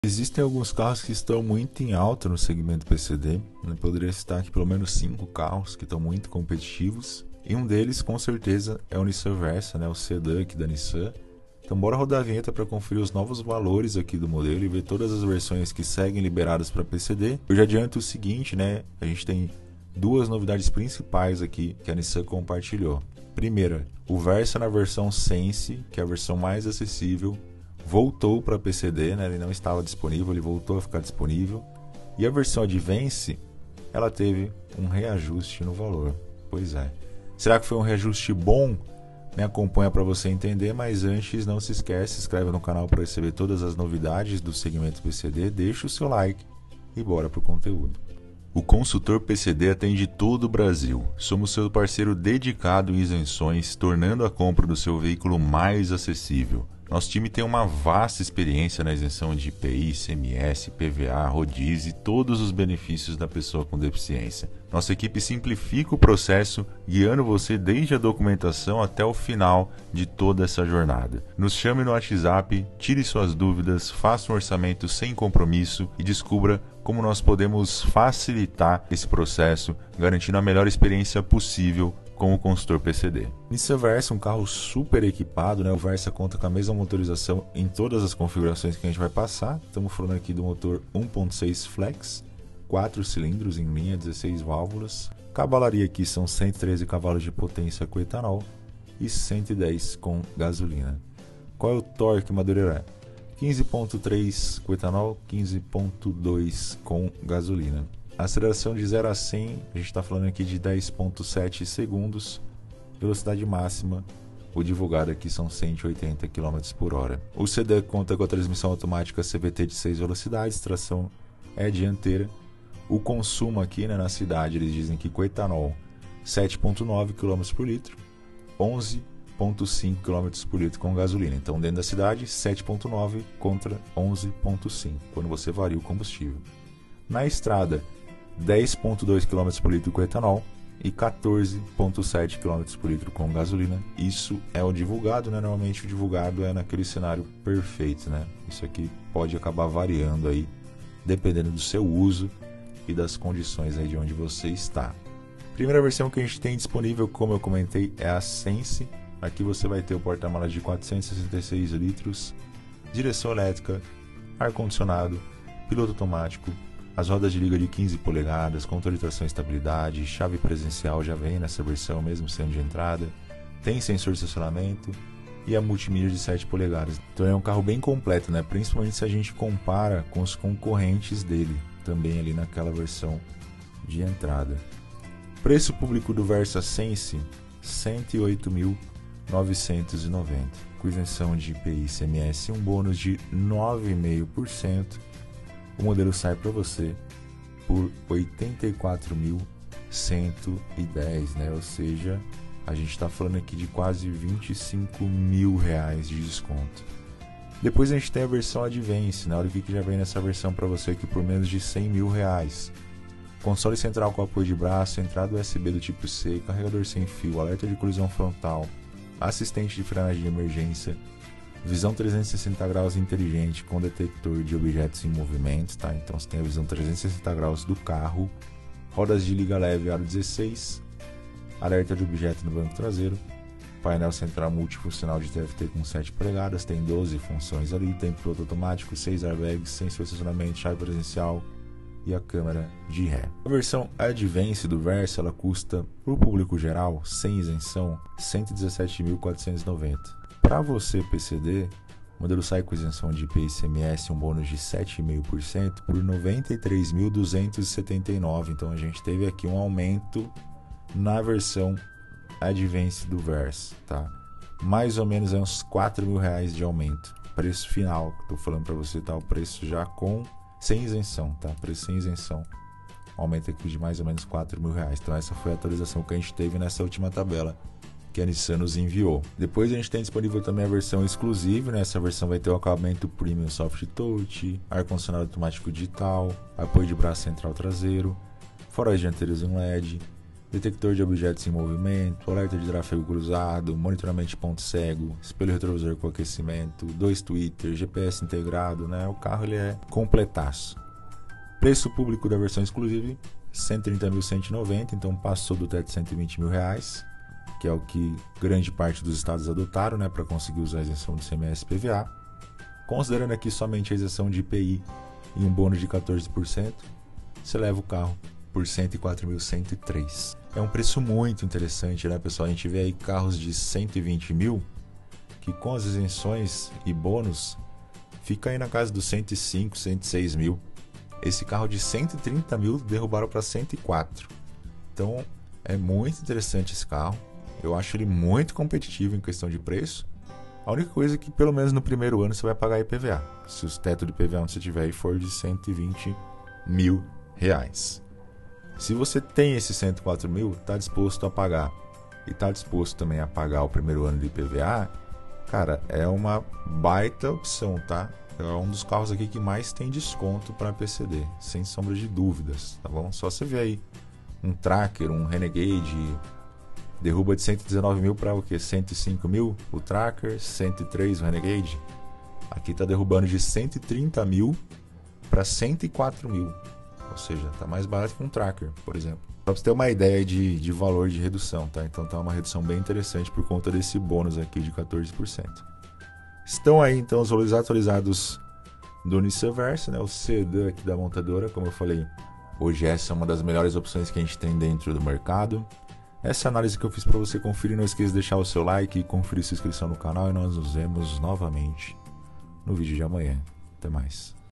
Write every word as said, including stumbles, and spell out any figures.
Existem alguns carros que estão muito em alta no segmento P C D. Eu poderia citar aqui pelo menos cinco carros que estão muito competitivos. E um deles, com certeza, é o Nissan Versa, né? O sedã aqui da Nissan. Então bora rodar a vinheta para conferir os novos valores aqui do modelo e ver todas as versões que seguem liberadas para P C D. Eu já adianto o seguinte, né? A gente tem duas novidades principais aqui que a Nissan compartilhou. Primeira, o Versa na versão Sense, que é a versão mais acessível, voltou para P C D, né? Ele não estava disponível, ele voltou a ficar disponível. E a versão Advance, ela teve um reajuste no valor. Pois é. Será que foi um reajuste bom? Me acompanha para você entender, mas antes não se esquece, se inscreve no canal para receber todas as novidades do segmento P C D, deixa o seu like e bora pro conteúdo. O Consultor P C D atende todo o Brasil. Somos seu parceiro dedicado em isenções, tornando a compra do seu veículo mais acessível. Nosso time tem uma vasta experiência na isenção de I P I, I C M S, I P V A, rodízio e todos os benefícios da pessoa com deficiência. Nossa equipe simplifica o processo, guiando você desde a documentação até o final de toda essa jornada. Nos chame no WhatsApp, tire suas dúvidas, faça um orçamento sem compromisso e descubra como nós podemos facilitar esse processo, garantindo a melhor experiência possível com o consultor P C D. Nissan Versa, um carro super equipado, né? O Versa conta com a mesma motorização em todas as configurações que a gente vai passar. Estamos falando aqui do motor um ponto seis Flex, quatro cilindros em linha, dezesseis válvulas. Cavalaria aqui são cento e treze cavalos de potência com etanol e cento e dez com gasolina. Qual é o torque, Madureira? quinze ponto três com etanol, quinze ponto dois com gasolina. Aceleração de zero a cem, a gente está falando aqui de dez ponto sete segundos. Velocidade máxima, o divulgado aqui são cento e oitenta quilômetros por hora. O sedã conta com a transmissão automática C V T de seis velocidades, tração é dianteira. O consumo aqui, né, na cidade, eles dizem que com etanol sete ponto nove quilômetros por litro, onze ponto cinco quilômetros por litro com gasolina. Então dentro da cidade sete ponto nove contra onze ponto cinco, quando você varia o combustível. Na estrada, dez ponto dois quilômetros por litro com etanol e quatorze ponto sete quilômetros por litro com gasolina. Isso é o divulgado, né? Normalmente o divulgado é naquele cenário perfeito, né? Isso aqui pode acabar variando aí, dependendo do seu uso e das condições aí de onde você está. Primeira versão que a gente tem disponível, como eu comentei, é a Sense. Aqui você vai ter o porta-malas de quatrocentos e sessenta e seis litros, direção elétrica, ar-condicionado, piloto automático, as rodas de liga de quinze polegadas, controle de tração e estabilidade, chave presencial já vem nessa versão mesmo sendo de entrada, tem sensor de estacionamento e a multimídia de sete polegadas. Então é um carro bem completo, né? Principalmente se a gente compara com os concorrentes dele, também ali naquela versão de entrada. Preço público do Versa Sense, cento e oito mil novecentos e noventa, com isenção de I P I e I C M S e um bônus de nove vírgula cinco por cento. O modelo sai para você por oitenta e quatro mil cento e dez, né? Ou seja, a gente está falando aqui de quase vinte e cinco mil reais de desconto. Depois a gente tem a versão Advance, né? Olha o que já vem nessa versão para você aqui por menos de cem mil reais. Console central com apoio de braço, entrada U S B do tipo C, carregador sem fio, alerta de colisão frontal, assistente de frenagem de emergência, visão trezentos e sessenta graus inteligente com detector de objetos em movimento, tá? Então você tem a visão trezentos e sessenta graus do carro, rodas de liga leve aro dezesseis, alerta de objeto no banco traseiro, painel central multifuncional de T F T com sete polegadas, tem doze funções ali, tem piloto automático, seis airbags, sensor de estacionamento, chave presencial e a câmera de ré. A versão Advance do Versa, ela custa para o público geral, sem isenção, cento e dezessete mil quatrocentos e noventa. Para você P C D, o modelo sai com isenção de I P I e I C M S, um bônus de sete vírgula cinco por cento por noventa e três mil duzentos e setenta e nove. Então a gente teve aqui um aumento na versão Advance do Versa, tá? Mais ou menos é uns quatro mil reais de aumento. Preço final, que estou falando para você, tá? O preço já com sem isenção, tá? Preço sem isenção. Aumenta aqui de mais ou menos quatro mil reais. Então essa foi a atualização que a gente teve nessa última tabela que a Nissan nos enviou. Depois a gente tem disponível também a versão exclusiva, né? Essa versão vai ter o acabamento Premium Soft Touch, ar-condicionado automático digital, apoio de braço central traseiro, faróis dianteiros em L E D, detector de objetos em movimento, alerta de tráfego cruzado, monitoramento de ponto cego, espelho retrovisor com aquecimento, dois tweeters, G P S integrado, né? O carro ele é completaço. Preço público da versão exclusiva, cento e trinta mil cento e noventa, então passou do teto de cento e vinte mil reais, que é o que grande parte dos estados adotaram, né, para conseguir usar a isenção do I C M S e I P V A. Considerando aqui somente a isenção de I P I e um bônus de quatorze por cento, você leva o carro por cento e quatro mil cento e três. É um preço muito interessante, né, pessoal? A gente vê aí carros de cento e vinte mil que com as isenções e bônus fica aí na casa dos cento e cinco, cento e seis mil. Esse carro de cento e trinta mil derrubaram para cento e quatro. Então é muito interessante esse carro. Eu acho ele muito competitivo em questão de preço. A única coisa é que pelo menos no primeiro ano você vai pagar I P V A. Se o teto de I P V A onde você tiver aí for de cento e vinte mil reais. Se você tem esse cento e quatro mil, está disposto a pagar e está disposto também a pagar o primeiro ano de I P V A, cara, é uma baita opção, tá? É um dos carros aqui que mais tem desconto para P C D, sem sombra de dúvidas, tá bom? Só você ver aí um Tracker, um Renegade, derruba de cento e dezenove mil para o quê? cento e cinco mil o Tracker, cento e três o Renegade. Aqui está derrubando de cento e trinta mil para cento e quatro mil. Ou seja, está mais barato que um Tracker, por exemplo. Só para você ter uma ideia de, de valor de redução, tá? Então tá uma redução bem interessante por conta desse bônus aqui de quatorze por cento. Estão aí então os valores atualizados do Nissan Versa, né? O sedã aqui da montadora, como eu falei, hoje essa é uma das melhores opções que a gente tem dentro do mercado. Essa é a análise que eu fiz para você conferir. Não esqueça de deixar o seu like e conferir sua inscrição no canal e nós nos vemos novamente no vídeo de amanhã. Até mais.